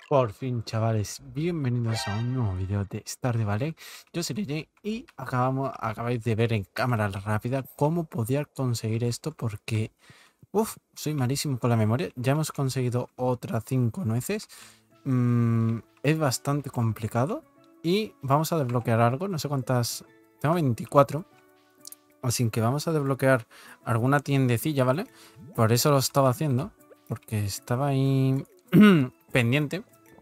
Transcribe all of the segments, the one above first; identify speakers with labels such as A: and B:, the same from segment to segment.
A: Por fin, chavales, bienvenidos a un nuevo vídeo de Stardew Valley. Yo soy Jay y acabáis de ver en cámara rápida cómo podía conseguir esto porque, soy malísimo con la memoria. Ya hemos conseguido otras 5 nueces. Es bastante complicado y vamos a desbloquear algo, no sé cuántas, tengo 24. Así que vamos a desbloquear alguna tiendecilla, ¿vale? Por eso lo estaba haciendo, porque estaba ahí pendiente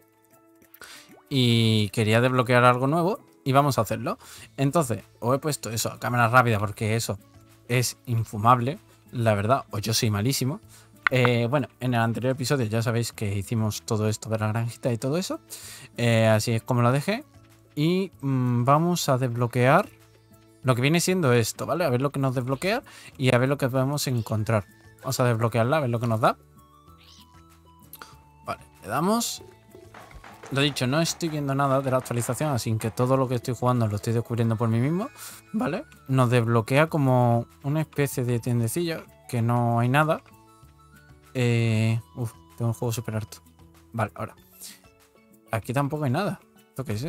A: y quería desbloquear algo nuevo y vamos a hacerlo. Entonces, os he puesto eso a cámara rápida porque eso es infumable, la verdad, o yo soy malísimo. Bueno, en el anterior episodio ya sabéis que hicimos todo esto de la granjita y todo eso. Así es como lo dejé. Y vamos a desbloquear lo que viene siendo esto, ¿vale? A ver lo que nos desbloquea y a ver lo que podemos encontrar. Vamos a desbloquearla, a ver lo que nos da. Vale, le damos. Lo dicho, no estoy viendo nada de la actualización, así que todo lo que estoy jugando lo estoy descubriendo por mí mismo, ¿vale? Nos desbloquea como una especie de tiendecilla que no hay nada. Tengo un juego súper harto. Vale, ahora. Aquí tampoco hay nada. ¿Esto qué es?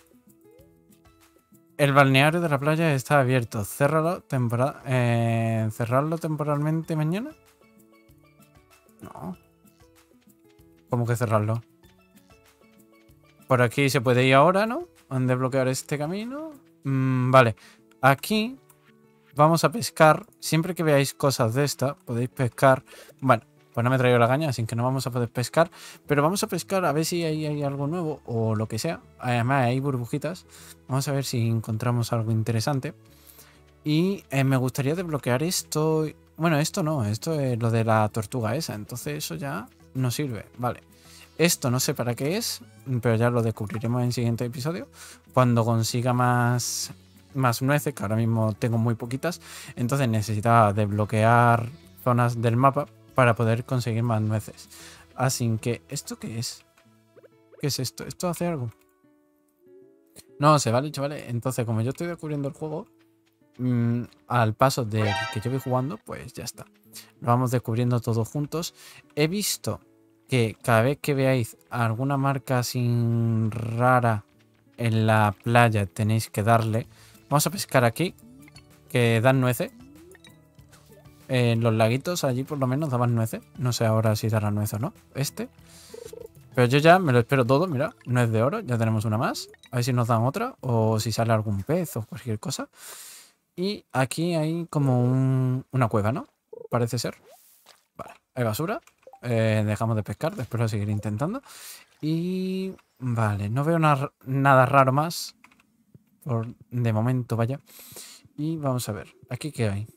A: El balneario de la playa está abierto. Cerrarlo temporalmente mañana. No. ¿Cómo que cerrarlo? Por aquí se puede ir ahora, ¿no? Van a desbloquear este camino. Vale. Aquí vamos a pescar. Siempre que veáis cosas de esta, podéis pescar. Bueno, pues no me he traído la caña, así que no vamos a poder pescar. Pero vamos a pescar a ver si hay algo nuevo o lo que sea. Además, hay burbujitas. Vamos a ver si encontramos algo interesante. Y me gustaría desbloquear esto. Bueno, esto no. Esto es lo de la tortuga esa. Entonces eso ya no sirve. Vale. Esto no sé para qué es, pero ya lo descubriremos en el siguiente episodio. Cuando consiga más nueces, que ahora mismo tengo muy poquitas. Entonces necesitaba desbloquear zonas del mapa para poder conseguir más nueces. Así que, ¿esto qué es? ¿Qué es esto? ¿Esto hace algo? No sé, vale, chavales. Entonces, como yo estoy descubriendo el juego, al paso del que yo voy jugando, pues ya está. Lo vamos descubriendo todos juntos. He visto que cada vez que veáis alguna marca así rara en la playa tenéis que darle. Vamos a pescar aquí, que dan nueces. En los laguitos allí por lo menos daban nueces. No sé ahora si dará nuez o no. Pero yo ya me lo espero todo, mira. Nuez de oro, ya tenemos una más. A ver si nos dan otra o si sale algún pez o cualquier cosa. Y aquí hay como una cueva, ¿no? Parece ser. Vale, hay basura. Dejamos de pescar, después lo seguiré intentando. Y vale, no veo nada raro más. De momento, vaya. Y vamos a ver, ¿aquí qué hay?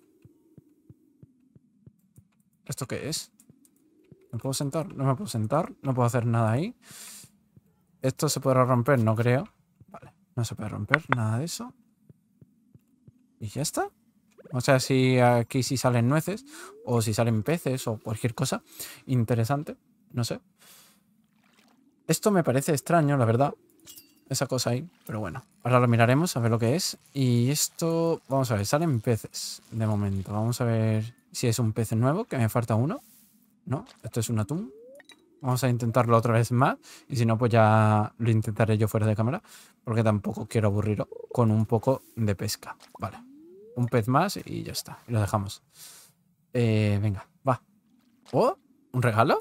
A: ¿Esto qué es? ¿Me puedo sentar? No me puedo sentar. No puedo hacer nada ahí. ¿Esto se podrá romper? No creo. Vale, no se puede romper nada de eso. Y ya está. O sea, si aquí sí salen nueces o si salen peces o cualquier cosa interesante. No sé. Esto me parece extraño, la verdad. Esa cosa ahí. Pero bueno, ahora lo miraremos a ver lo que es. Y esto, vamos a ver, salen peces de momento. Vamos a ver si es un pez nuevo, que me falta uno. No, esto es un atún. Vamos a intentarlo otra vez más. Y si no, pues ya lo intentaré yo fuera de cámara. Porque tampoco quiero aburrirlo con un poco de pesca. Vale. Un pez más y ya está. Y lo dejamos. Venga, va. ¿Oh? ¿Un regalo?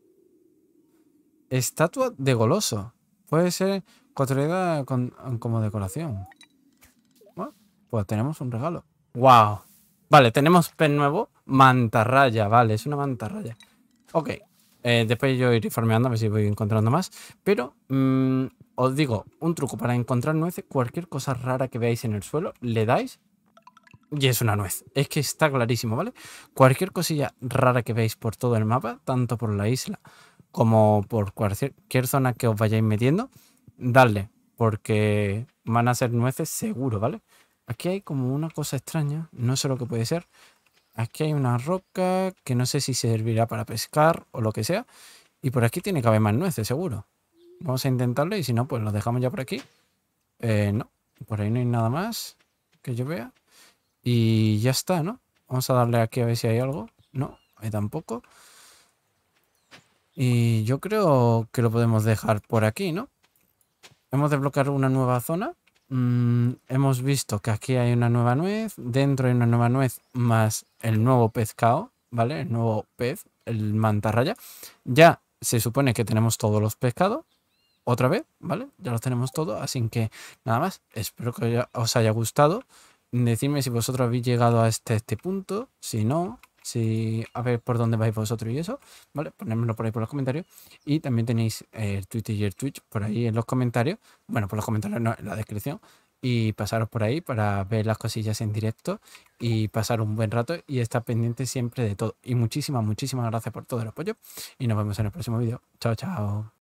A: Estatua de goloso. Puede ser construida como decoración. Bueno, pues tenemos un regalo. ¡Wow! Vale, tenemos pez nuevo. Mantarraya, vale, es una mantarraya. Ok. Después yo iré farmeando a ver si voy encontrando más. Pero os digo, un truco para encontrar nueces. Cualquier cosa rara que veáis en el suelo, le dais y es una nuez. Es que está clarísimo, ¿vale? Cualquier cosilla rara que veáis por todo el mapa, tanto por la isla como por cualquier zona que os vayáis metiendo, dadle, porque van a ser nueces seguro, ¿vale? Aquí hay como una cosa extraña, no sé lo que puede ser. Aquí hay una roca que no sé si servirá para pescar o lo que sea. Y por aquí tiene que haber más nueces, seguro. Vamos a intentarlo y si no, pues lo dejamos ya por aquí. No, por ahí no hay nada más que yo vea. Y ya está, ¿no? Vamos a darle aquí a ver si hay algo. No, ahí tampoco. Y yo creo que lo podemos dejar por aquí, ¿no? Hemos desbloqueado una nueva zona. Hemos visto que aquí hay una nueva nuez. Dentro hay una nueva nuez más el nuevo pescado, ¿vale? El nuevo pez, el mantarraya. Ya se supone que tenemos todos los pescados. Otra vez, ¿vale? Ya los tenemos todos. Así que nada más. Espero que os haya gustado. Decidme si vosotros habéis llegado a este punto. Si no, si a ver por dónde vais vosotros y eso, ¿vale? Ponérmelo por ahí por los comentarios. Y también tenéis el Twitter y el Twitch por ahí en los comentarios. Bueno, por los comentarios no, en la descripción. Y pasaros por ahí para ver las cosillas en directo y pasar un buen rato y estar pendiente siempre de todo. Y muchísimas, muchísimas gracias por todo el apoyo. Y nos vemos en el próximo vídeo. Chao, chao.